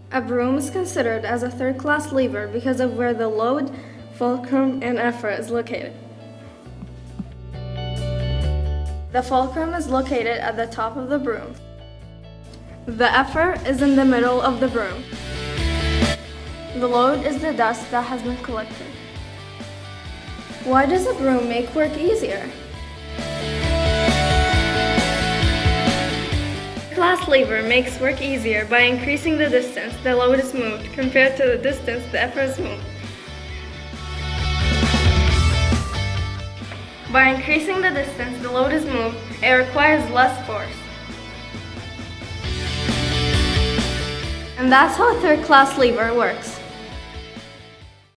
A broom is considered as a third-class lever because of where the load, fulcrum, and effort is located. The fulcrum is located at the top of the broom. The effort is in the middle of the broom. The load is the dust that has been collected. Why does a broom make work easier? Third-class lever makes work easier by increasing the distance the load is moved compared to the distance the effort is moved. By increasing the distance the load is moved, it requires less force. And that's how a third-class lever works.